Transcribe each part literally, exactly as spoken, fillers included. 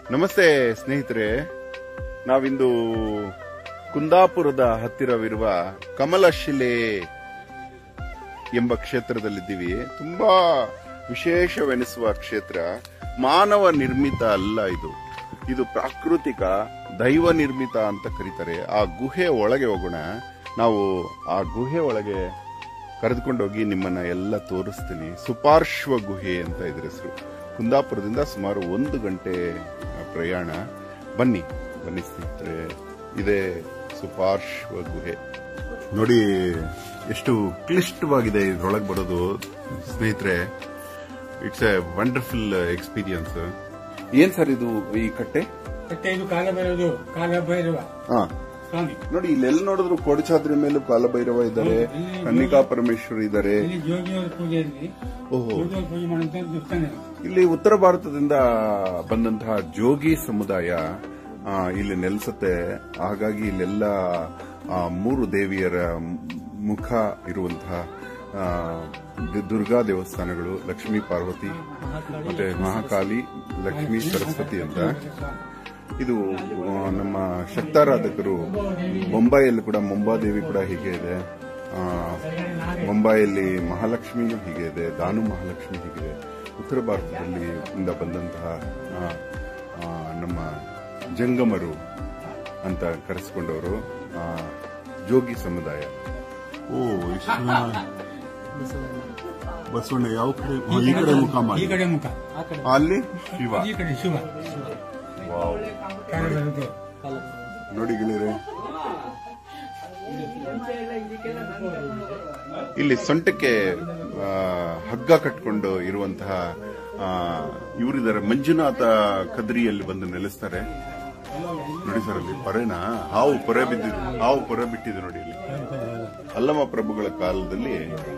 ನಮಸ್ತೆ ಸ್ನೇಹಿತರೆ, ನಾವಿಂದು ಕುಂದಾಪುರದ ಹತ್ತಿರವಿರುವ ಕಮಲಶಿಲೆ ಎಂಬ ಕ್ಷೇತ್ರದಲ್ಲಿದ್ದೀವಿ. ತುಂಬಾ ವಿಶೇಷವೆನಿಸುವ ಕ್ಷೇತ್ರ. ಮಾನವ ನಿರ್ಮಿತ ಅಲ್ಲ ಇದು, ಇದು ಪ್ರಾಕೃತಿಕ ದೈವ ನಿರ್ಮಿತ ಅಂತ ಕರೀತಾರೆ. ಆ ಗುಹೆ ಒಳಗೆ ಹೋಗೋಣ. ನಾವು ಆ ಗುಹೆ ಒಳಗೆ ಕರೆದುಕೊಂಡೋಗಿ ನಿಮ್ಮನ್ನ ಎಲ್ಲ ತೋರಿಸ್ತೀನಿ. ಸುಪಾರ್ಶ್ವ ಗುಹೆ ಅಂತ ಇದ್ರ ಹೆಸರು. ಕುಂದಾಪುರದಿಂದ ಸುಮಾರು ಒಂದು ಗಂಟೆ ಪ್ರಯಾಣ. ಬನ್ನಿ ಬನ್ನಿ ಸ್ನೇಹಿತರೆ, ಇದೇ ಸುಪಾರ್ಶ್ವ ಗುಹೆ. ನೋಡಿ ಎಷ್ಟು ಕ್ಲಿಷ್ಟವಾಗಿದೆ ಇದ್ರೊಳಗೆ ಬರೋದು ಸ್ನೇಹಿತರೆ. It's a wonderful experience. ಏನ್ ಸರ್ ಇದು ಈ ಕಟ್ಟೆ? ಕಟ್ಟೆ ಇದು ಕಾಲಭೈರವ. ಕಾಲಭೈರವ ಹಾ ನೋಡಿ, ಇಲ್ಲೆಲ್ಲ ನೋಡಿದ್ರು ಕೊಡಚಾದ್ರಿ ಮೇಲೂ ಕಾಲಭೈರವ ಇದ್ದಾರೆ, ಕನ್ನಿಕಾ ಪರಮೇಶ್ವರ್ ಇದ್ದಾರೆ. ಓಹೋ, ಇಲ್ಲಿ ಉತ್ತರ ಭಾರತದಿಂದ ಬಂದಂತಹ ಜೋಗಿ ಸಮುದಾಯ ಇಲ್ಲಿ ನೆಲೆಸುತ್ತೆ. ಹಾಗಾಗಿ ಇಲ್ಲೆಲ್ಲ ಮೂರು ದೇವಿಯರ ಮುಖ ಇರುವಂತಹ ದುರ್ಗಾ ದೇವಸ್ಥಾನಗಳು, ಲಕ್ಷ್ಮೀ ಪಾರ್ವತಿ ಮತ್ತೆ ಮಹಾಕಾಳಿ, ಲಕ್ಷ್ಮೀ ಸರಸ್ವತಿ ಅಂತ. ಇದು ನಮ್ಮ ಶಕ್ತಾರಾಧಕರು ಬೊಂಬಾಯಿಯಲ್ಲಿ ಕೂಡ ಮುಂಬಾದೇವಿ ಕೂಡ ಹೀಗೆ ಇದೆ. ಮುಂಬೈಯಲ್ಲಿ ಮಹಾಲಕ್ಷ್ಮಿನೂ ಹೀಗೆ ಇದೆ, ದಾನು ಮಹಾಲಕ್ಷ್ಮಿ ಹೀಗಿದೆ. ಉತ್ತರ ಭಾರತದಲ್ಲಿ ಇಂದ ಬಂದಂತಹ ನಮ್ಮ ಜಂಗಮರು ಅಂತ ಕರೆಸಿಕೊಂಡವರು ಜೋಗಿ ಸಮುದಾಯ. ಓ, ಬಸವಣ್ಣ ಯಾವ ಕಡೆ? ಈ ಕಡೆ ಮುಖ ಮಾಡಿ, ಈ ಕಡೆ ಮುಖ, ಅಲ್ಲಿ ಶಿವ, ಈ ಕಡೆ ಶಿವ. ನೋಡಿ ಗೆಳೆಯರೆ, ಇಲ್ಲಿ ಸೊಂಟಕ್ಕೆ ಹಗ್ಗ ಕಟ್ಕೊಂಡು ಇರುವಂತಹ ಇವರಿದ್ದಾರೆ. ಮಂಜುನಾಥ ಕದ್ರಿಯಲ್ಲಿ ಬಂದು ನೆಲೆಸ್ತಾರೆ. ನೋಡಿ ಸರ್, ಅಲ್ಲಿ ಪೊರೆನ ಹಾವು ಪೊರೆ ಬಿದ್ದಿದೆ, ಹಾವು ಪೊರೆ ಬಿಟ್ಟಿದೆ ನೋಡಿ. ಇಲ್ಲಿ ಅಲ್ಲಮ ಪ್ರಭುಗಳ ಕಾಲದಲ್ಲಿ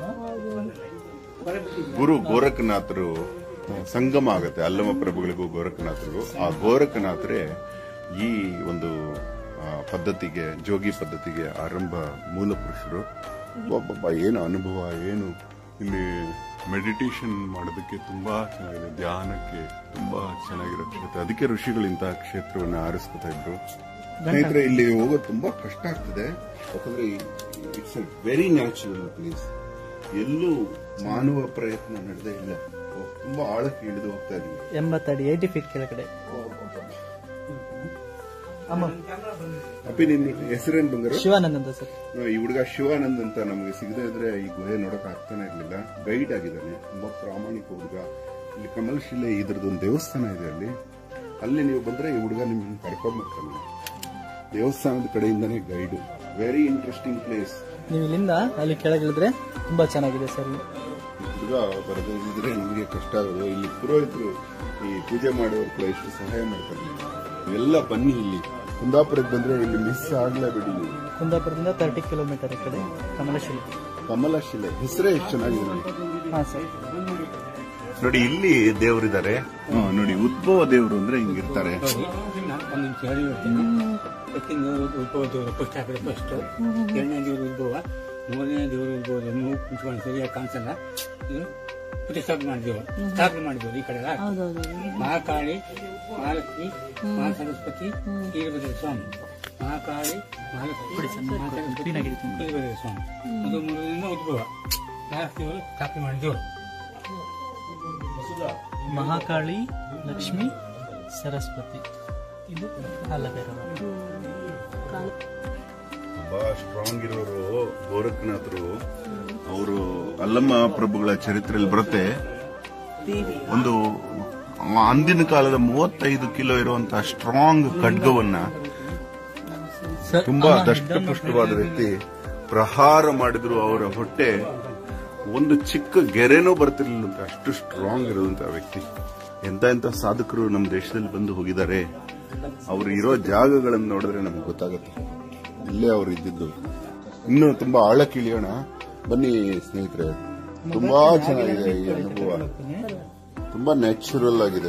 ಗುರು ಗೋರಖನಾಥರು ಸಂಗಮ ಆಗತ್ತೆ. ಅಲ್ಲಮ ಪ್ರಭುಗಳಿಗೂ ಗೋರಖನಾಥರಿಗೂ. ಆ ಗೋರಖನಾಥರೇ ಈ ಒಂದು ಪದ್ಧತಿಗೆ, ಜೋಗಿ ಪದ್ಧತಿಗೆ ಆರಂಭ ಮೂಲ ಪುರುಷರು. ಒಬ್ಬೊಬ್ಬ ಏನು ಅನುಭವ, ಏನು ಇಲ್ಲಿ ಮೆಡಿಟೇಷನ್ ಮಾಡೋದಕ್ಕೆ ತುಂಬಾ ಚೆನ್ನಾಗಿದೆ, ಧ್ಯಾನಕ್ಕೆ ತುಂಬಾ ಚೆನ್ನಾಗಿರೋ ಕ್ಷೇತ್ರ. ಅದಕ್ಕೆ ಋಷಿಗಳು ಇಂತಹ ಕ್ಷೇತ್ರವನ್ನು ಆರಿಸ್ಕೊತಾ ಇದ್ರು. ಸ್ನೇಹಿತರೆ, ಇಲ್ಲಿ ಹೋಗೋದು ತುಂಬಾ ಕಷ್ಟ ಆಗ್ತದೆ. ಯಾಕಂದ್ರೆ it's a very natural place. ಎಲ್ಲೂ ಮಾನವ ಪ್ರಯತ್ನ ನಡೆದೇ ಇಲ್ಲ. ತುಂಬಾ ಆಳಕ್ಕೆ ಇಳಿದು ಹೋಗ್ತಾ ಇದೀವಿ. ಎಂಬತ್ತಡಿ ಏಟಿ ಫೀಟ್ ಕೆಳಗಡೆ. ಅಪ್ಪಿ, ನಿನ್ನ ಹೆಸರೇನು ಬಂದರು? ಶಿವಾನಂದ್ ಅಂತ ಸರ್. ಈ ಹುಡುಗ ಶಿವಾನಂದ್ ಅಂತ ನಮಗೆ ಸಿಗದೇ ಇದ್ರೆ ಈ ಗುಹೆ ನೋಡಕ್ ಆಗ್ತಾನೆ ಇರ್ಲಿಲ್ಲ. ಗೈಡ್ ಆಗಿದ್ದಾನೆ, ತುಂಬಾ ಪ್ರಾಮಾಣಿಕ ಹುಡುಗ. ಇಲ್ಲಿ ಕಮಲಶಿಲೆ ಇದ್ರದೊಂದು ದೇವಸ್ಥಾನ ಇದೆ. ಅಲ್ಲಿ ಅಲ್ಲಿ ನೀವು ಬಂದ್ರೆ ಈ ಹುಡುಗ ನಿಮ್ಗೆ ಕರ್ಕೊಂಡ್ ಬರ್ತಾನೆ. ದೇವಸ್ಥಾನದ ಕಡೆಯಿಂದಾನೇ ಗೈಡು. Very interesting place. ನೀವು ಇಲ್ಲಿಂದ ಅಲ್ಲಿ ಕೆಳಗಿಳಿದ್ರೆ ತುಂಬಾ ಚೆನ್ನಾಗಿದೆ ಸರ್. ಹುಡುಗ ಬರದಿದ್ರೆ ನಮಗೆ ಕಷ್ಟ ಆಗೋದು. ಇಲ್ಲಿ ಪುರೋಹಿತರು ಈ ಪೂಜೆ ಮಾಡೋರು ಕೂಡ ಎಷ್ಟು ಸಹಾಯ ಮಾಡ್ತಾರೆ. ಇವೆಲ್ಲ ಬನ್ನಿ, ಇಲ್ಲಿ ಕುಂದಾಪುರಕ್ಕೆ ಬಂದ್ರೆ ಇಲ್ಲಿ ಮಿಸ್ ಆಗ್ಲೇಬೇಡಿ. ಕುಂದಾಪುರದಿಂದ ತರ್ಟಿ ಕಿಲೋಮೀಟರ್ ಈ ಕಡೆ ಕಮಲಶಿಲೆ. ಕಮಲಶಿಲೆ ಹೆಸರೇ ಎಷ್ಟು ಚೆನ್ನಾಗಿದೆ ನೋಡಿ. ಹಾ ಸರ್. ನೋಡಿ, ಇಲ್ಲಿ ದೇವರಿದ್ದಾರೆ ನೋಡಿ. ಉದ್ಭವ ದೇವರು ಅಂದ್ರೆ ಹಿಂಗಿರ್ತಾರೆ. ಉದ್ಭವ ದೇವರು ಫಸ್ಟ್ ಹಾಕಿದ್ರೆ ಫಸ್ಟ್, ಎರಡನೇ ದೇವರು ಉದ್ಭವ, ಮೂರನೇ ದೇವರು ಉದ್ಭವ. ಕುಂತ್ಕೊಂಡು ಸರಿಯಾಗಿ ಕಾಣಿಸಲ್ಲ. ಇದು ಪ್ರತಿಷ್ಠಾಪನೆ ಮಾಡಿದೇವು, ಸ್ಥಾಪನೆ ಮಾಡಿದೇವು. ಈ ಕಡೆ ಮಹಾಕಾಳಿ, ಮಹಾಲಕ್ಷ್ಮಿ, ಮಹಾ ಸರಸ್ವತಿ, ವೀರಭದ್ರ ಸ್ವಾಮಿ. ಮಹಾಕಾಳಿ, ಮಹಾಲಕ್ಷ್ಮಿ, ವೀರಭದ್ರ ಸ್ವಾಮಿ. ಅದು ಮೂರರಿಂದ ಉದ್ಭವ. ನಾಲ್ಕು ದೇವರು ಸ್ಥಾಪನೆ ಮಾಡಿದೇವು. ಮಹಾಕಾಳಿ, ಲಕ್ಷ್ಮಿ, ಸರಸ್ವತಿ. ಇದು ಕಾಲಭೈರವ. ತುಂಬಾ ಸ್ಟ್ರಾಂಗ್ ಇರೋರು ಗೋರಖನಾಥರು. ಅವರು ಅಲ್ಲಮ್ಮ ಪ್ರಭುಗಳ ಚರಿತ್ರೆಯಲ್ಲಿ ಬರುತ್ತೆ. ಒಂದು ಅಂದಿನ ಕಾಲದ ಮೂವತ್ತೈದು ಕಿಲೋ ಇರುವಂತಹ ಸ್ಟ್ರಾಂಗ್ ಖಡ್ಗವನ್ನ ತುಂಬಾ ದಷ್ಟಪುಷ್ಟವಾದ ವ್ಯಕ್ತಿ ಪ್ರಹಾರ ಮಾಡಿದ್ರು. ಅವರ ಹೊಟ್ಟೆ ಒಂದು ಚಿಕ್ಕ ಗೆರೆನೂ ಬರ್ತಿರ್ಲಿಲ್ಲ, ಅಷ್ಟು ಸ್ಟ್ರಾಂಗ್ ಇರುವಂತಹ ವ್ಯಕ್ತಿ. ಎಂತ ಎಂತ ಸಾಧಕರು ನಮ್ಮ ದೇಶದಲ್ಲಿ ಬಂದು ಹೋಗಿದ್ದಾರೆ. ಅವರು ಇರೋ ಜಾಗಗಳನ್ನು ನೋಡಿದ್ರೆ ನಮ್ಗೆ ಗೊತ್ತಾಗುತ್ತೆ. ಇಲ್ಲೇ ಅವರು ಇದ್ದಿದ್ದು. ಇನ್ನು ತುಂಬಾ ಆಳಕ್ಕೆ ಇಳಿಯೋಣ ಬನ್ನಿ ಸ್ನೇಹಿತರೆ. ತುಂಬಾ ಚೆನ್ನಾಗಿದೆ ಈ ಅನುಭವ. ತುಂಬಾ ನ್ಯಾಚುರಲ್ ಆಗಿದೆ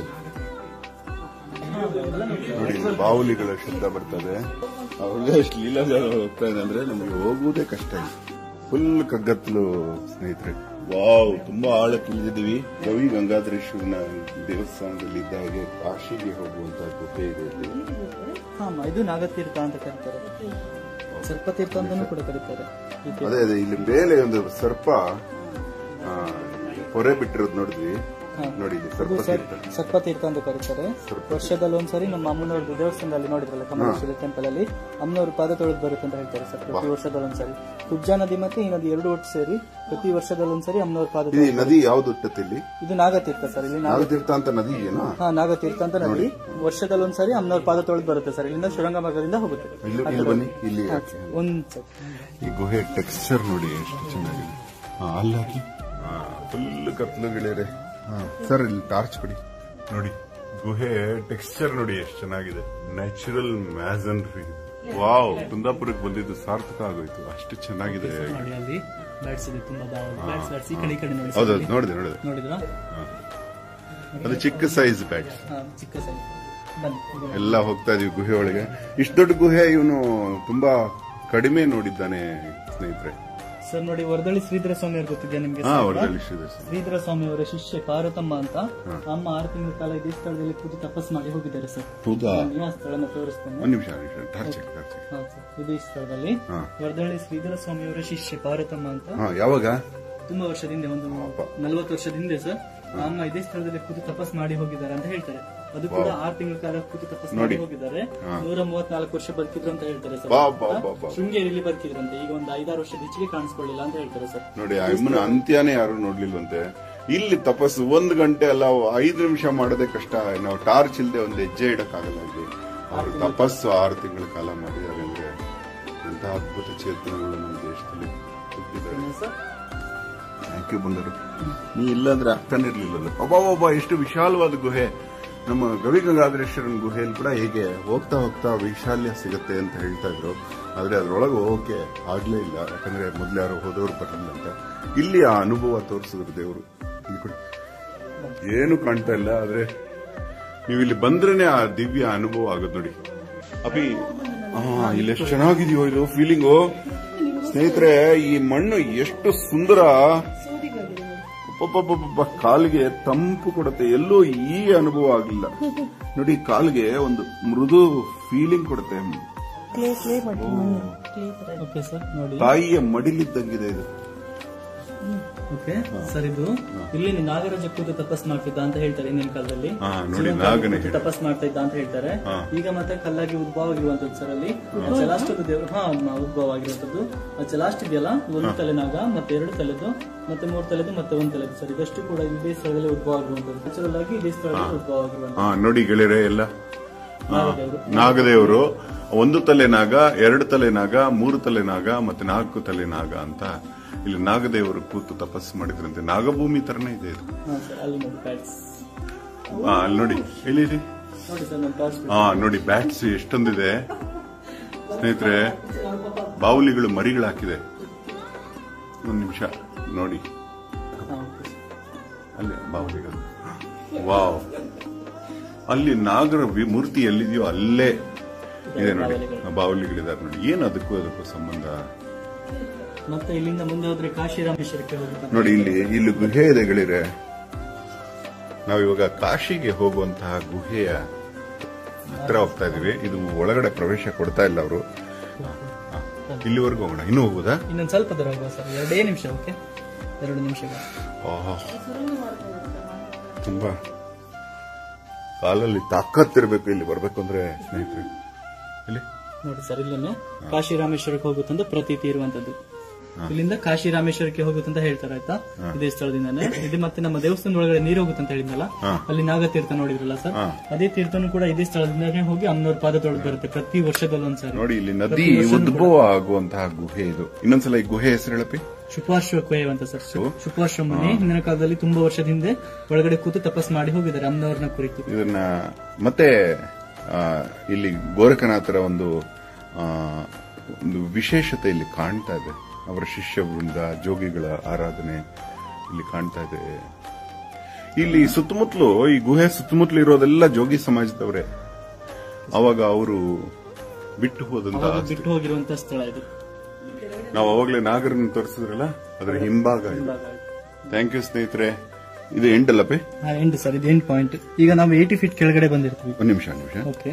ನೋಡಿ. ಬಾವುಲಿಗಳ ಶಬ್ದ ಬರ್ತದೆ. ಅವ್ರಿಗೆ ಎಷ್ಟು ಲೀಲಾಜಾಲ ಹೋಗ್ತಾ ಇದೆ ಅಂದ್ರೆ ನಮಗೆ ಹೋಗುವುದೇ ಕಷ್ಟ. ಫುಲ್ ಕಗ್ಗತ್ತಲು ಸ್ನೇಹಿತರೆ. ವಾವ್, ತುಂಬಾ ಆಳಕ್ಕೆ ಇಳಿದಿದ್ದೀವಿ. ಗವಿ ಗಂಗಾಧರೇಶ್ವರನ ದೇವಸ್ಥಾನದಲ್ಲಿ ಇದ್ದ ಹಾಗೆ ಕಾಶಿಗೆ ಹೋಗುವಂತ ಗುಹೆ ಇದೆ ಇಲ್ಲಿ. ಹಾ ಇದು ನಾಗತೀರ್ಥ ಅಂತ ಕರೀತಾರೆ, ಸರ್ಪತೀರ್ಥ ಅಂತಾನೂ ಕೂಡ ಕರೀತಾರೆ. ಅದೇ ಅದೇ ಇಲ್ಲಿ ಮೇಲೆ ಒಂದು ಸರ್ಪ ಆ, ಹೊರೆ ಬಿಟ್ಟಿರೋದು ನೋಡಿದ್ವಿ. ನೋಡಿ ಇಲ್ಲಿ ಸರ್ಪತೀರ್ಥ ಸರ್ಪತೀರ್ಥ ಅಂತ ಕರೀತಾರೆ. ವರ್ಷದಲ್ಲಿ ಒಂದ್ಸರಿ ನಮ್ಮ ಅಮ್ಮನವ್ರ ದೇವಸ್ಥಾನದಲ್ಲಿ ನೋಡಿದ್ರಲ್ಲ ಕಮಲೇಶ್ವರಿ ಟೆಂಪಲ್ ಅಲ್ಲಿ ಅಮ್ಮನವ್ರ ಪಾದ ತೊಳೆದು ಬರುತ್ತೆ ಅಂತ ಹೇಳ್ತಾರೆ ಸರ್. ಪ್ರತಿ ವರ್ಷದಲ್ಲಿ ಒಂದ್ಸರಿ ಕುಬ್ಜಾ ನದಿ ಮತ್ತೆ ಈ ನದಿ ಎರಡು ಒಟ್ಟು ಸೇರಿ ಪ್ರತಿ ವರ್ಷದಲ್ಲಿ ಒಂದ್ಸರಿ ಅಮ್ಮನವ್ರ ಪಾದ. ಈ ನದಿ ಯಾವ್ದು ಹುಟ್ಟತ್ತೆ ಇಲ್ಲಿ? ಇದು ನಾಗತೀರ್ಥ ಸರ್. ಇಲ್ಲಿ ನಾಗತೀರ್ಥ ಅಂತ ನದಿ ಇದೆಯಾ? ಹಾ ನಾಗತೀರ್ಥ ಅಂತ ನದಿ ವರ್ಷದಲ್ಲಿ ಒಂದ್ಸರಿ ಅಮ್ಮನವ್ರ ಪಾದ ತೊಳೆದು ಬರುತ್ತೆ ಸರ್. ಇಲ್ಲಿಂದ ಶೃಂಗ ಮಾರ್ಗದಿಂದ ಹೋಗುತ್ತೆ. ಇಲ್ಲಿ ಬನ್ನಿ, ಇಲ್ಲಿ ಒಂದ್ ಈ ಗುಹೆ ಟೆಕ್ಸ್ಚರ್ ನೋಡಿ ಎಷ್ಟು ಚೆನ್ನಾಗಿದೆ. ಅಲ್ಲಿ ಹಾಕಿ ಫುಲ್ ಕತ್ಲುಗಳಿದೆ ಸರ್. ಇಲ್ಲಿ ಟಾರ್ಚ್ ಕೊಡಿ ನೋಡಿ. ಗುಹೆ ಟೆಕ್ಸ್ಚರ್ ನೋಡಿ ಎಷ್ಟು ಚೆನ್ನಾಗಿದೆ. ನ್ಯಾಚುರಲ್ ಮ್ಯಾಸನ್ರಿ. ವಾವ್, ಕುಂದಾಪುರಕ್ಕೆ ಬಂದಿದ್ದು ಸಾರ್ಥಕ ಆಗೋಯ್ತು, ಅಷ್ಟು ಚೆನ್ನಾಗಿದೆ. ಹೌದೌದು, ನೋಡಿದೆ ನೋಡಿದೆ ನೋಡಿದ್ರ ಅದು ಚಿಕ್ಕ ಸೈಜ್ ಬ್ಯಾಟ್ಸ್, ಚಿಕ್ಕ ಸೈಜ್. ಎಲ್ಲ ಹೋಗ್ತಾ ಇದೀವಿ ಗುಹೆ ಒಳಗೆ. ಇಷ್ಟು ದೊಡ್ಡ ಗುಹೆ ಇವನು ತುಂಬಾ ಕಡಿಮೆ ನೋಡಿದ್ದಾನೆ ಸ್ನೇಹಿತರೆ. ಸರ್ ನೋಡಿ, ವರದಳ್ಳಿ ಶ್ರೀಧರ ಸ್ವಾಮಿ ಅವ್ರು ಗೊತ್ತಿದ್ಯಾ ನಿಮ್ಗೆ? ಶ್ರೀಧರ ಸ್ವಾಮಿ ಅವರ ಶಿಷ್ಯ ಪಾರ್ವತಮ್ಮ ಅಂತ ಅಮ್ಮ ಆರು ತಿಂಗಳ ಕಾಲ ಇದೇ ಸ್ಥಳದಲ್ಲಿ ಕೂತು ತಪಸ್ ಮಾಡಿ ಹೋಗಿದ್ದಾರೆ ಸರ್. ಆ ಸ್ಥಳನ ತೋರಿಸ್ತೇನೆ. ಇದೇ ಸ್ಥಳದಲ್ಲಿ ವರದಳ್ಳಿ ಶ್ರೀಧರ ಸ್ವಾಮಿ ಅವರ ಶಿಷ್ಯ ಪಾರ್ವತಮ್ಮ ಅಂತ ಯಾವಾಗ ತುಂಬಾ ವರ್ಷದಿಂದ, ಒಂದು ನಲ್ವತ್ತು ವರ್ಷದಿಂದ ಸರ್ ಅಮ್ಮ ಇದೇ ಸ್ಥಳದಲ್ಲಿ ಕೂತು ತಪಸ್ ಮಾಡಿ ಹೋಗಿದ್ದಾರೆ ಅಂತ ಹೇಳ್ತಾರೆ. ಅದು ಕೂಡ ಆರು ತಿಂಗಳ ಕಾಲ ಕೂತು ತಪಸ್ ಮಾಡಿ ಹೋಗಿದ್ದಾರೆ. ನೂರ ಮೂವತ್ನಾಲ್ಕು ವರ್ಷ ಬದುಕಿದ್ರು ಅಂತ ಹೇಳ್ತಾರೆ ಸರ್. ಶೃಂಗೇರಿಯಲ್ಲಿ ಬದುಕಿದ್ರಂತೆ. ಈಗ ಒಂದು ಐದಾರು ವರ್ಷದ ಹೆಚ್ಚಿಗೆ ಕಾಣಿಸ್ಕೊಳ್ಳಿಲ್ಲ ಅಂತ ಹೇಳ್ತಾರೆ ಸರ್. ನೋಡಿ, ಅಮ್ಮನ ಅಂತ್ಯನೇ ಯಾರು ನೋಡ್ಲಿಲ್ವಂತೆ. ಇಲ್ಲಿ ತಪಸ್ಸು ಒಂದು ಗಂಟೆ ಅಲ್ಲ, ಐದು ನಿಮಿಷ ಮಾಡೋದೇ ಕಷ್ಟ. ನಾವು ಟಾರ್ಚ್ ಇಲ್ಲದೆ ಒಂದು ಹೆಜ್ಜೆ ಇಡಕ್ಕಾಗಲ್ಲ. ಇಲ್ಲಿ ಅವರು ತಪಸ್ಸು ಆರು ತಿಂಗಳ ಕಾಲ ಮಾಡಿದ್ದಾರೆ ಅಂದ್ರೆ ಎಂತ ಅದ್ಭುತ ಚೇತನಗಳು ನಮ್ಮ ದೇಶದಲ್ಲಿ ಹುಟ್ಟಿದ್ದಾರೆ. ಯಾಕೆ ಬಂದರು? ನೀ ಇಲ್ಲಾಂದ್ರೆ ಆಗ್ತಾನೆ ಇರ್ಲಿಲ್ಲ. ಒಬ್ಬ ಎಷ್ಟು ವಿಶಾಲವಾದ ಗುಹೆ. ನಮ್ಮ ಗವಿ ಗಂಗಾಧರೇಶ್ವರನ ಗುಹೆಯಲ್ಲಿ ಕೂಡ ಹೇಗೆ ಹೋಗ್ತಾ ಹೋಗ್ತಾ ವೈಶಾಲ್ಯ ಸಿಗುತ್ತೆ ಅಂತ ಹೇಳ್ತಾ ಇದ್ರು. ಆದ್ರೆ ಅದ್ರೊಳಗೆ ಹೋಗಕ್ಕೆ ಆಗ್ಲೇ ಇಲ್ಲ, ಯಾಕಂದ್ರೆ ಮೊದ್ಲು ಯಾರು ಹೋದವ್ರು ಬರಲಿಲ್ಲ ಅಂತ. ಇಲ್ಲಿ ಆ ಅನುಭವ ತೋರಿಸಿದ್ರು ದೇವರು. ಏನು ಕಾಣ್ತಾ ಇಲ್ಲ, ಆದ್ರೆ ನೀವು ಇಲ್ಲಿ ಬಂದ್ರೇನೆ ಆ ದಿವ್ಯ ಅನುಭವ ಆಗೋದು ನೋಡಿ. ಅಭಿ, ಹಾ ಇಲ್ಲಿ ಎಷ್ಟು ಚೆನ್ನಾಗಿದೆಯೋ ಇದು ಫೀಲಿಂಗು ಸ್ನೇಹಿತರೆ. ಈ ಮಣ್ಣು ಎಷ್ಟು ಸುಂದರ, ಕಾಲಿಗೆ ತಂಪು ಕೊಡುತ್ತೆ. ಎಲ್ಲೋ ಈ ಅನುಭವ ಆಗಿಲ್ಲ ನೋಡಿ. ಕಾಲಿಗೆ ಒಂದು ಮೃದು ಫೀಲಿಂಗ್ ಕೊಡುತ್ತೆ. ತಾಯಿಯ ಮಡಿಲಿದ್ದಂಗಿದೆ ಇದು. ಓಕೆ ಸರ್, ಇದು ಇಲ್ಲಿ ನಾಗರಾಜ ಕೂತು ತಪಸ್ ಮಾಡ್ತಿದ್ದ ಅಂತ ಹೇಳ್ತಾರೆ ಹಿಂದಿನ ಕಾಲದಲ್ಲಿ. ತಪಸ್ ಮಾಡ್ತಾ ಇದ್ದ ಅಂತ ಹೇಳ್ತಾರೆ. ಈಗ ಮತ್ತೆ ಕಲ್ಲಾಗಿ ಉದ್ಭವ ಆಗಿರುವಂತದ್ದು ಸರ್. ಅಲ್ಲಿ ಚಲಾಷ್ಟದ ದೇವರು ಹಾ ಉದ್ಭವ ಆಗಿರುವಂತದ್ದು. ಆ ಚಲಾಷ್ಟ ಇದೆಯಲ್ಲ, ಒಂದು ತಲೆನಾಗ ಮತ್ತೆ ಎರಡು ತಲೆದು ಮತ್ತೆ ಮೂರು ತಲೆದು ಮತ್ತೆ ಒಂದು ತಲೆದು ಸರ್. ಇದಷ್ಟು ಕೂಡ ಇದೇ ಸ್ಥಳದಲ್ಲಿ ಉದ್ಭವ ಆಗಿರುವಂತದ್ದು. ನ್ಯಾಚುರಲ್ ಆಗಿ ಇದೇ ಸ್ಥಳದಲ್ಲಿ ಉದ್ಭವ ಆಗಿರುವಂತದ್ದು ನೋಡಿ ಗೆಳೆಯರೆ. ಎಲ್ಲ ನಾಗದೇವರು ಒಂದು ತಲೆನಾಗ, ಎರಡು ತಲೆನಾಗ, ಮೂರು ತಲೆನಾಗ ಮತ್ತೆ ನಾಲ್ಕು ತಲೆನಾಗ ಅಂತ ಇಲ್ಲಿ ನಾಗದೇವರು ಕೂತು ತಪಸ್ಸು ಮಾಡಿದ್ರಂತೆ. ನಾಗಭೂಮಿ ತರನೇ ಇದೆ ಇದು. ಅಲ್ಲಿ ನೋಡಿ, ಇಲ್ಲಿ ಹಾ ನೋಡಿ, ಬ್ಯಾಟ್ಸ್ ಎಷ್ಟೊಂದಿದೆ ಸ್ನೇಹಿತರೆ. ಬಾವುಲಿಗಳು ಮರಿಗಳು ಹಾಕಿದೆ. ಒಂದು ನಿಮಿಷ ನೋಡಿ, ಅಲ್ಲಿ ಬಾವುಲಿಗಳು. ವಾವ್, ಅಲ್ಲಿ ನಾಗರ ಮೂರ್ತಿ ಎಲ್ಲಿದೆಯೋ ಅಲ್ಲೇ ಇದೆ ನೋಡಿ, ಬಾವುಲಿಗಳಿದ್ದಾರೆ ನೋಡಿ. ಏನು ಅದಕ್ಕೂ ಅದಕ್ಕೂ ಸಂಬಂಧ? ಮತ್ತೆ ಇಲ್ಲಿಂದ ಮುಂದೆ ಹೋದ್ರೆ ಕಾಶಿ ರಾಮೇಶ್ವರಕ್ಕೆ ಹೋಗುತ್ತೆ ನೋಡಿ. ಇಲ್ಲಿ ಇಲ್ಲಿ ಗುಹೆ ಇದೆ ಗಳಿರೆ. ನಾವಿವಾಗ ಕಾಶಿಗೆ ಹೋಗುವಂತಹ ಗುಹೆಯ ಹತ್ರ ಹೋಗ್ತಾ ಇದೀವಿ. ಇದು ಒಳಗಡೆ ಪ್ರವೇಶ ಕೊಡ್ತಾ ಇಲ್ಲ ಅವರು. ಇಲ್ಲಿವರೆಗೂ ಹೋಗೋಣ. ಇನ್ನೂ ಹೋಗುದಾ? ಇನ್ನೊಂದು ಸ್ವಲ್ಪ ದೂರ ಹೋಗುವ ಸರ್. ಎರಡೇ ನಿಮಿಷ. ಓಕೆ, ಎರಡು ನಿಮಿಷಗಳು. ತುಂಬಾ ಕಾಲಲ್ಲಿ ತಾಕತ್ತಿರ್ಬೇಕು ಇಲ್ಲಿ ಬರ್ಬೇಕು ಅಂದ್ರೆ ಸ್ನೇಹಿತರೆ. ಇಲ್ಲಿ ನೋಡಿ ಸರ್, ಇಲ್ಲೇನೆ ಕಾಶಿ ರಾಮೇಶ್ವರಕ್ಕೆ ಹೋಗುತ್ತಂತ ಪ್ರತೀತಿ ಇರುವಂತದ್ದು. ಇಲ್ಲಿಂದ ಕಾಶಿ ರಾಮೇಶ್ವರಕ್ಕೆ ಹೋಗುತ್ತಂತ ಹೇಳ್ತಾರೆ ಆಯ್ತಾ, ಇದೇ ಸ್ಥಳದಿಂದಾನೆ. ಇದು ಮತ್ತೆ ನಮ್ಮ ದೇವಸ್ಥಾನದ ಒಳಗಡೆ ನೀರು ಹೋಗುತ್ತಂತ ಹೇಳಿದ್ನಲ್ಲ, ಅಲ್ಲಿ ನಾಗತೀರ್ಥ ನೋಡಿದ್ರಲ್ಲ ಸರ್, ಅದೇ ತೀರ್ಥನು ಕೂಡ ಇದೇ ಸ್ಥಳದಿಂದಾನೆ ಹೋಗಿ ಅಮ್ಮನವ್ರ ಪಾದ ತೊಳೆದು ಬರುತ್ತೆ ಪ್ರತಿ ವರ್ಷದಲ್ಲಿ ಒಂದ್ಸರಿ. ನೋಡಿ, ಇಲ್ಲಿ ನದಿ ಉದ್ಭವ ಆಗುವಂತಹ ಗುಹೆ ಇದು. ಇನ್ನೊಂದ್ಸಲ ಈ ಗುಹೆ ಹೆಸರು ಹೇಳಪ್ಪಿ. ಶುಪಾಶ್ವ ಗುಹೆ ಅಂತ ಸರ್. ಶುಪಾಶ್ವ ಮುನಿ ಹಿಂದಿನ ಕಾಲದಲ್ಲಿ ತುಂಬಾ ವರ್ಷದ ಹಿಂದೆ ಒಳಗಡೆ ಕೂತು ತಪಸ್ ಮಾಡಿ ಹೋಗಿದ್ದಾರೆ ಅಮ್ಮನವ್ರನ್ನ ಕುರಿತು. ಇದನ್ನ ಮತ್ತೆ ಇಲ್ಲಿ ಗೋರಖನಾಥರ ಒಂದು ಒಂದು ವಿಶೇಷತೆ ಇಲ್ಲಿ ಕಾಣ್ತಾ ಇದೆ. ಅವರ ಶಿಷ್ಯ ವೃಂದ, ಜೋಗಿಗಳ ಆರಾಧನೆ ಇಲ್ಲಿ ಕಾಣ್ತಾ ಇದೆ. ಇಲ್ಲಿ ಸುತ್ತಮುತ್ತಲು, ಈ ಗುಹೆ ಸುತ್ತಮುತ್ತಲು ಇರೋದೆಲ್ಲ ಜೋಗಿ ಸಮಾಜದವರೇ. ಅವಾಗ ಅವರು ಬಿಟ್ಟು ಹೋದಂತ ಬಿಟ್ಟು ಹೋಗಿರುವಂತಹ ಸ್ಥಳ ಇದು. ನಾವು ಅವಾಗಲೇ ನಾಗರನ್ನು ತೋರಿಸಿದ್ರಲ್ಲ, ಅದರ ಹಿಂಭಾಗ. ಥ್ಯಾಂಕ್ ಯು ಸ್ನೇಹಿತರೆ. ಇದು ಎಂಟಲ್ಲಪ್ಪೆ? ಎಂಟು ಸರ್, ಇದು ಎಂಟು ಪಾಯಿಂಟ್. ಈಗ ನಾವು ಏಟಿ ಫೀಟ್ ಕೆಳಗಡೆ ಬಂದಿರ್ತೀವಿ. ಒಂದು ನಿಮಿಷ ನಿಮಿಷ ಓಕೆ.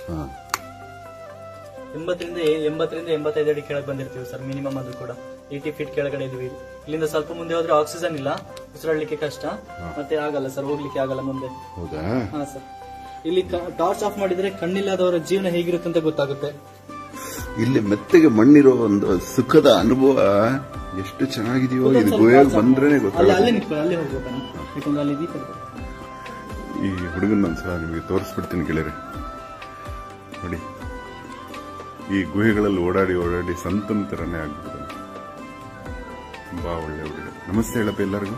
ಎಂಬತ್ತರಿಂದ ಎಂಬತ್ತರಿಂದ ಎಂಬತ್ತೈದು ಅಡಿ ಕೆಳಗೆ ಬಂದಿರ್ತೀವಿ ಸರ್, ಮಿನಿಮಮ್ ಅದು ಕೂಡ. ಏಟಿ ಫೀಟ್ ಕೆಳಗಡೆ ಇದೀವಿ. ಇಲ್ಲಿಂದ ಸ್ವಲ್ಪ ಮುಂದೆ ಹೋದ್ರೆ ಆಕ್ಸಿಜನ್ ಇಲ್ಲ, ಉಸಿರಾಡ್ಲಿಕ್ಕೆ ಕಷ್ಟ, ಮತ್ತೆ ಆಗಲ್ಲ ಸರ್, ಹೋಗ್ಲಿಕ್ಕೆ ಆಗಲ್ಲ ಮುಂದೆ. ಹೌದಾ? ಹಾ ಸರ್. ಇಲ್ಲಿ ಟಾರ್ಚ್ ಆಫ್ ಮಾಡಿದ್ರೆ ಕಣ್ಣಿಲ್ಲದವರ ಜೀವನ ಹೇಗಿರುತ್ತೆ ಅಂತ ಗೊತ್ತಾಗುತ್ತೆ. ಇಲ್ಲಿ ಮೆತ್ತಗೆ ಮಣ್ಣಿರೋ ಒಂದು ಸುಖದ ಅನುಭವ ಎಷ್ಟು ಚೆನ್ನಾಗಿದೆಯೋ. ಇದು ಗುಹೆಗೆ ಬಂದ್ರೆ ಗೊತ್ತಾಗುತ್ತೆ. ಅಲ್ಲೇ ಹೋಗ್ಬೇಕು, ಯಾಕಂದ್ರೆ ಅಲ್ಲಿ ದೀಪ. ಈ ಹುಡುಗನ ಒಂದ್ಸಲ ನಿಮಗೆ ತೋರಿಸ್ಬಿಡ್ತೀನಿ ಗೆಳೆಯರೆ. ನೋಡಿ, ಈ ಗುಹೆಗಳಲ್ಲಿ ಓಡಾಡಿ ಓಡಾಡಿ ಸಂತನ ತರನೇ ಆಗ್ಬಿಡ್ತಾನೆ. ತುಂಬಾ ಒಳ್ಳೆ ಹುಡುಗ. ನಮಸ್ತೆ ಹೇಳಪ್ಪ ಎಲ್ಲರಿಗೂ.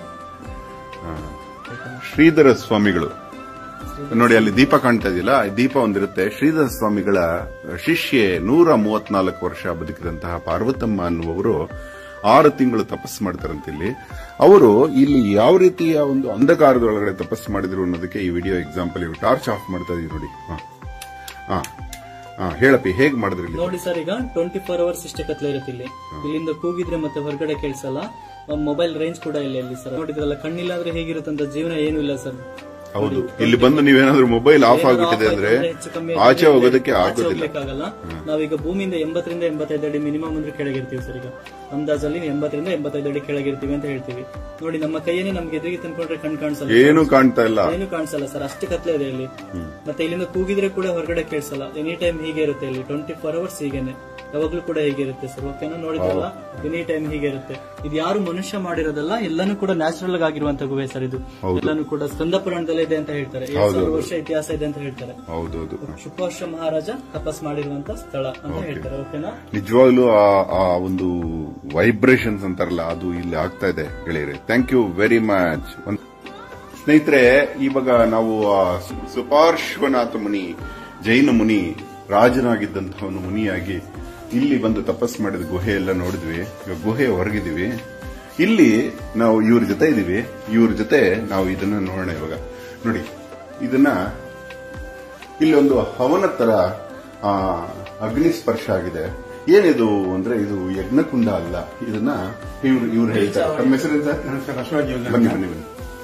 ಶ್ರೀಧರ ಸ್ವಾಮಿಗಳು ನೋಡಿ, ಅಲ್ಲಿ ದೀಪ ಕಾಣ್ತಾ ಇದೆಯಲ್ಲ, ದೀಪ ಒಂದಿರುತ್ತೆ. ಶ್ರೀಧರ ಸ್ವಾಮಿಗಳ ಶಿಷ್ಯೆ ನೂರ ಮೂವತ್ನಾಲ್ಕು ವರ್ಷ ಬದುಕಿದಂತಹ ಪಾರ್ವತಮ್ಮ ಅನ್ನುವರು ಆರು ತಿಂಗಳು ತಪಸ್ಸು ಮಾಡ್ತಾರಂತೆ. ಇಲ್ಲಿ ಅವರು ಇಲ್ಲಿ ಯಾವ ರೀತಿಯ ಒಂದು ಅಂಧಕಾರದೊಳಗಡೆ ತಪಸ್ಸು ಮಾಡಿದ್ರು ಅನ್ನೋದಕ್ಕೆ ಈ ವಿಡಿಯೋ ಎಕ್ಸಾಂಪಲ್. ಇವರು ಟಾರ್ಚ್ ಆಫ್ ಮಾಡ್ತಾ ಇದೀವಿ ನೋಡಿ. ಹಾ ಹಾ ಹೇಳಪ್ಪಿ, ಹೇಗ್ ಮಾಡಿದ್ರಿ ನೋಡಿ ಸರ್. ಈಗ ಟ್ವೆಂಟಿ ಫೋರ್ ಅವರ್ಸ್ ಇಷ್ಟೇ ಕತ್ಲೆ ಇರುತ್ತೆ ಇಲ್ಲಿ. ಇಲ್ಲಿಂದ ಕೂಗಿದ್ರೆ ಮತ್ತೆ ಹೊರಗಡೆ ಕೇಳಿಸಲ್ಲ. ಮೊಬೈಲ್ ರೇಂಜ್ ಕೂಡ ಇಲ್ಲ ಇಲ್ಲಿ ಸರ್. ನೋಡಿದ್ರಲ್ಲ, ಕಣ್ಣಿಲ್ಲ ಅಂದ್ರೆ ಹೇಗಿರುತ್ತಂತ ಜೀವನ ಏನೂ ಇಲ್ಲ ಸರ್. ಹೌದು, ಇಲ್ಲಿ ಬಂದು ನೀವೇನಾದ್ರೂ ಮೊಬೈಲ್ ಆಫ್ ಆಗ್ಬಿಟ್ಟಿದೆ ಅಂದ್ರೆ ಆಚೆ ಹೋಗೋದಕ್ಕೆ ಆಗೋದಿಲ್ಲ. ನಾವೀಗ ಭೂಮಿಯಿಂದ ಎಂಬತ್ತರಿಂದ ಎಂಬತ್ತೈದು ಅಡಿ ಮಿನಿಮಮ್ ಅಂದ್ರೆ ಕೆಳಗಿರ್ತೀವಿ ಸರ್. ಈಗ ಅಂದಾಜಲ್ಲಿ ಎಂಬತ್ತರಿಂದ ಎಂಬತ್ತೈದು ಅಡಿ ಕೆಳಗಿರ್ತೀವಿ ಅಂತ ಹೇಳ್ತೀವಿ. ನೋಡಿ, ನಮ್ಮ ಕೈಯನ್ನೇ ನಮ್ಗೆ ಎದುರಿಗೆ ತಂದ್ಕೊಂಡ್ರೆ ಕಣ್ ಕಾಣಿಸಲ್ಲ, ಏನು ಕಾಣ್ತಾ ಇಲ್ಲ, ಏನು ಕಾಣಿಸಲ್ಲ ಸರ್. ಅಷ್ಟು ಕತ್ಲೆ ಇದೆ ಇಲ್ಲಿ. ಮತ್ತೆ ಇಲ್ಲಿಂದ ಕೂಗಿದ್ರೆ ಕೂಡ ಹೊರಗಡೆ ಕೇಳಿಸಲ್ಲ. ಎನಿ ಟೈಮ್ ಹೀಗೆ ಇರುತ್ತೆ ಇಲ್ಲಿ. ಟ್ವೆಂಟಿ ಫೋರ್ ಅವರ್ಸ್ ಹೀಗೇನೆ, ಯಾವಾಗ್ಲೂ ಕೂಡ ಹೀಗೆ ಇರುತ್ತೆ ಸರ್. ಓಕೆನಾ? ನೋಡಿದ್ರಲ್ಲ, ಎನಿ ಟೈಮ್ ಹೀಗೆ ಇರುತ್ತೆ. ಇದು ಯಾರು ಮನುಷ್ಯ ಮಾಡಿರೋದಲ್ಲ, ಎಲ್ಲಾನು ಕೂಡ ನ್ಯಾಚುರಲ್ ಆಗಿರುವಂತ ಗುಹೆ ಸರ್. ಇದು ಎಲ್ಲಾನು ಕೂಡ ಸ್ಕಂದ ಪುರಾಣದಲ್ಲೇ ಇದೆ ಅಂತ ಹೇಳ್ತಾರೆ. ಎರಡ್ ಸಾವಿರ ವರ್ಷ ಇತಿಹಾಸ ಇದೆ ಅಂತ ಹೇಳ್ತಾರೆ. ಶುಪಾರ್ಶ ಮಹಾರಾಜ ತಪಸ್ ಮಾಡಿರುವಂತ ಸ್ಥಳ ಅಂತ ಹೇಳ್ತಾರೆ. ಓಕೆನಾ? ನಿಜವಾಗ್ಲೂ ಆ ಒಂದು ವೈಬ್ರೇಷನ್ಸ್ ಅಂತಾರಲ್ಲ, ಅದು ಇಲ್ಲಿ ಆಗ್ತಾ ಇದೆ ಗೆಳೆಯರೆ. Thank you very much. ಸ್ನೇಹಿತರೆ, ಇವಾಗ ನಾವು ಸುಪಾರ್ಶ್ವನಾಥ ಮುನಿ, ಜೈನ ಮುನಿ, ರಾಜನಾಗಿದ್ದಂತಹ ಮುನಿಯಾಗಿ ಇಲ್ಲಿ ಬಂದು ತಪಸ್ ಮಾಡಿದ ಗುಹೆ ಎಲ್ಲ ನೋಡಿದ್ವಿ. ಈಗ ಗುಹೆ ಹೊರಗಿದೀವಿ. ಇಲ್ಲಿ ನಾವು ಇವ್ರ ಜೊತೆ ಇದೀವಿ. ಇವ್ರ ಜೊತೆ ನಾವು ಇದನ್ನ ನೋಡೋಣ. ಇವಾಗ ನೋಡಿ, ಇದನ್ನ ಇಲ್ಲೊಂದು ಹವನ ತರ ಅಗ್ನಿ ಸ್ಪರ್ಶ ಆಗಿದೆ. ಏನಿದು ಅಂದ್ರೆ ಇದು ಯಜ್ಞಕುಂಡ ಅಲ್ಲ. ಇದನ್ನ ಇವ್ರು ಇವ್ರು ಹೇಳ್ತಾರೆ. ತಮ್ಮ ಹೆಸರೇನು ಸರ್? ಬನ್ನಿ ಬನ್ನಿ ಬನ್ನಿ.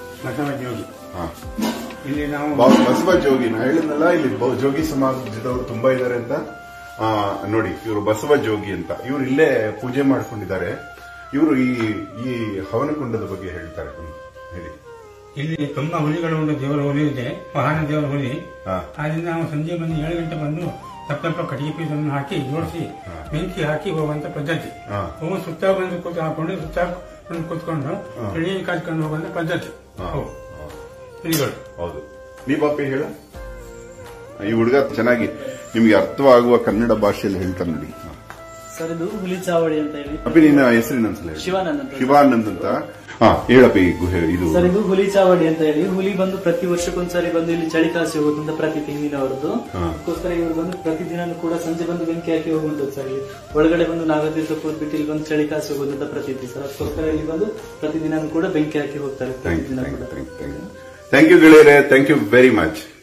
ಇಲ್ಲಿ ನಾವು ಬಸವ ಜೋಗಿ, ನಾ ಹೇಳಿದ್ನಲ್ಲ, ಇಲ್ಲಿ ಜೋಗಿ ಸಮಾಜದವರು ತುಂಬಾ ಇದ್ದಾರೆ ಅಂತ. ನೋಡಿ, ಇವರು ಬಸವ ಜೋಗಿ ಅಂತ. ಇವರು ಇಲ್ಲೇ ಪೂಜೆ ಮಾಡ್ಕೊಂಡಿದ್ದಾರೆ. ಇವರು ಈ ಈ ಹವನಕುಂಡದ ಬಗ್ಗೆ ಹೇಳ್ತಾರೆ. ಹೇಳಿ. ಇಲ್ಲಿ ತುಂಬಾ ಹುಲಿಗಳು ಒಂದು ದೇವರ ಹುಲಿ ಇದೆ, ವಾಹನ ದೇವರ ಹುಲಿ. ಆದ್ರಿಂದ ನಾವು ಸಂಜೆ ಬಂದು ಏಳು ಗಂಟೆ ಬಂದು ತಪ್ಪ ತಪ್ಪ ಕಟ್ಟಿಗೆ ಪೀಸನ್ನು ಹಾಕಿ ಜೋಡಿಸಿ ಬೆಂಕಿ ಹಾಕಿ ಹೋಗುವಂತ ಪದ್ಧತಿ. ಹೋಗಿ ಸುತ್ತ ಬಂದು ಕೂತು ಹಾಕೊಂಡು ಸುತ್ತ ಬಂದು ಕೂತ್ಕೊಂಡು ಎಣ್ಣೆ ಕಾಯ್ಕೊಂಡು ಹೋಗುವಂತ ಪದ್ಧತಿ ಹುಲಿಗಳು. ಹೌದು. ನೀ ಬಾಪಿ ಹೇಳ. ಈ ಹುಡುಗ ಚೆನ್ನಾಗಿ ನಿಮ್ಗೆ ಅರ್ಥವಾಗುವ ಕನ್ನಡ ಭಾಷೆಯಲ್ಲಿ ಹೇಳ್ತಾರೆ ನೋಡಿ. ಸರ್, ಇದು ಹುಲಿ ಚಾವಡಿ ಅಂತ ಹೇಳಿ. ಅಪ್ಪಿ, ನಿನ್ನ ಹೆಸರಿನ ಶಿವಾನಂದ್ ಅಂತ. ಶಿವಾನಂದ್ ಅಂತ. ಹಾ ಹೇಳಪ್ಪಿ. ಗುಹೆ ಇದು ಸರ್, ಇದು ಹುಲಿ ಚಾವಡಿ ಅಂತ ಹೇಳಿ. ಹುಲಿ ಬಂದು ಪ್ರತಿ ವರ್ಷಕ್ಕೊಂದ್ಸರಿ ಬಂದು ಇಲ್ಲಿ ಚಳಿ ಕಾಸಿ ಹೋಗುತ್ತಂತ ಪ್ರತಿ ತಿಂಗಳಿನವರದ್ದು. ಅದಕ್ಕೋಸ್ಕರ ಇವರು ಬಂದು ಪ್ರತಿದಿನ ಕೂಡ ಸಂಜೆ ಬಂದು ಬೆಂಕಿ ಹಾಕಿ ಹೋಗುವಂತದ್ದು ಸರ್. ಇಲ್ಲಿ ಒಳಗಡೆ ಬಂದು ನಾಗತೀರ್ಥ ಕೂತ್ಬಿಟ್ಟು ಇಲ್ಲಿ ಬಂದು ಚಳಿ ಕಾಸಿ ಹೋಗುವಂತ ಪ್ರತೀತಿ ಸರ್. ಅದಕ್ಕೋಸ್ಕರ ಇಲ್ಲಿ ಬಂದು ಪ್ರತಿದಿನ ಕೂಡ ಬೆಂಕಿ ಹಾಕಿ ಹೋಗ್ತಾರೆ. ಥ್ಯಾಂಕ್ ಯು ಗೆಳೆಯರೆ. Thank you very much.